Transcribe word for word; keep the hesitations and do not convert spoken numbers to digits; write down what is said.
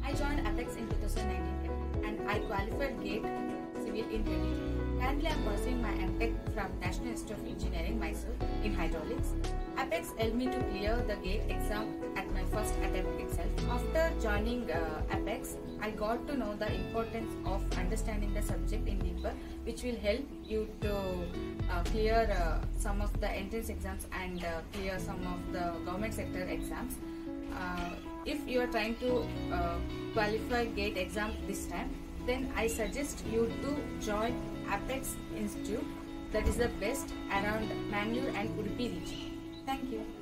I joined Apex in two thousand nineteen and I qualified GATE Civil in twenty twenty. Currently, I am pursuing my M Tech from National Institute of Engineering, Mysore, in hydraulics. Apex helped me to clear the GATE exam at my first attempt itself. After joining uh, Apex, I got to know the importance of understanding the subject in deeper, which will help you to uh, clear uh, some of the entrance exams and uh, clear some of the government sector exams. Uh, if you are trying to uh, qualify GATE exam this time, then I suggest you to join Apex Institute. That is the best around Mangalore and Udupi region. Thank you.